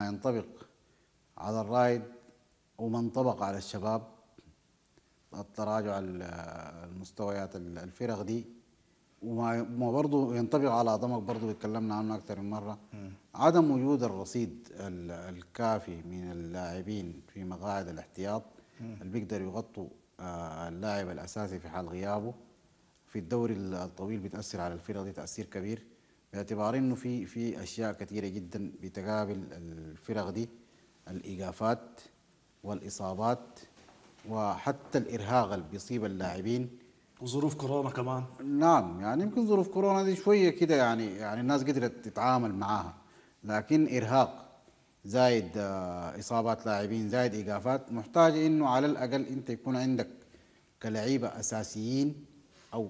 ينطبق على الرائد وما انطبق على الشباب، التراجع المستويات الفرق دي، وما برضه ينطبق على ضمك برضه اتكلمنا عنه أكثر من مرة. عدم وجود الرصيد الكافي من اللاعبين في مقاعد الاحتياط اللي بيقدروا يغطوا اللاعب الأساسي في حال غيابه في الدوري الطويل، بتأثر على الفرق دي تأثير كبير، باعتبار انه في اشياء كثيره جدا بتقابل الفرق دي: الايقافات والاصابات وحتى الارهاق اللي بيصيب اللاعبين، وظروف كورونا كمان. نعم يعني يمكن ظروف كورونا دي شويه كده يعني الناس قدرت تتعامل معاها، لكن ارهاق زايد اصابات لاعبين زايد ايقافات، محتاج انه على الاقل انت يكون عندك كلعيبه اساسيين، او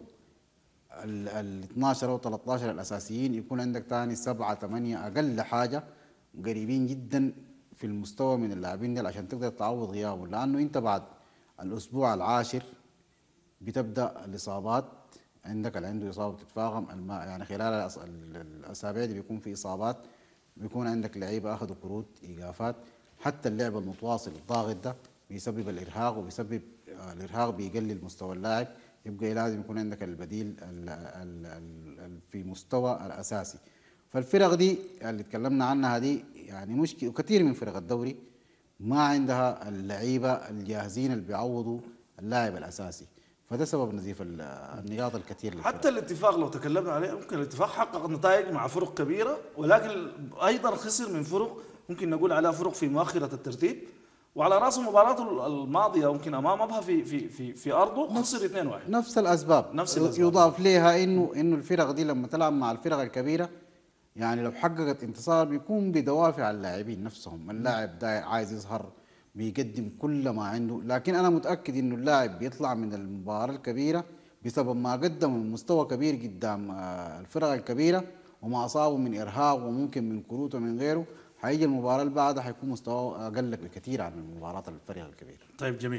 ال 12 او 13 الاساسيين يكون عندك تاني 7 8 اقل حاجه قريبين جدا في المستوى من اللاعبين دي عشان تقدر تعوض غيابهم، لانه انت بعد الاسبوع العاشر بتبدا الاصابات عندك، اللي عنده اصابه بتتفاقم يعني خلال الاسابيع دي بيكون في اصابات، بيكون عندك لعيبه اخذوا كروت ايقافات، حتى اللعب المتواصل الضاغط ده بيسبب الارهاق، وبيسبب الارهاق بيقلل مستوى اللاعب، يبقى لازم يكون عندك البديل في مستوى الاساسي. فالفرق دي اللي اتكلمنا عنها دي يعني مشكله، وكثير من فرق الدوري ما عندها اللعيبه الجاهزين اللي بيعوضوا اللاعب الاساسي، فده سبب نزيف النقاط الكثير للفرق. حتى الاتفاق لو تكلمنا عليه، ممكن الاتفاق حقق نتائج مع فرق كبيره، ولكن ايضا خسر من فرق ممكن نقول عليها فرق في مؤخره الترتيب، وعلى راس المباراه الماضيه ممكن امام ابها في ارضه خسر 2-1. نفس الاسباب، نفس الاسباب. يضاف لها انه الفرق دي لما تلعب مع الفرق الكبيره، يعني لو حققت انتصار بيكون بدوافع اللاعبين نفسهم، اللاعب ده عايز يظهر بيقدم كل ما عنده، لكن انا متاكد انه اللاعب بيطلع من المباراه الكبيره بسبب ما قدم من مستوى كبير قدام الفرق الكبيره، وما اصابه من ارهاق وممكن من كروت ومن غيره، هيجي المباراه اللي بعدها هيكون مستواه اقل بكثير عن مباراه الفريق الكبير. طيب جميل.